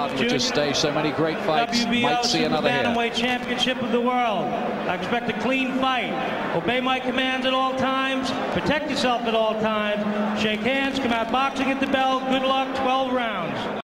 card with this stage. So many great fights. Might see another here. Bantamweight Championship of the world. I expect a clean fight. Obey my commands at all times. Protect yourself at all times. Shake hands. Come out boxing at the bell. Good luck. 12 rounds.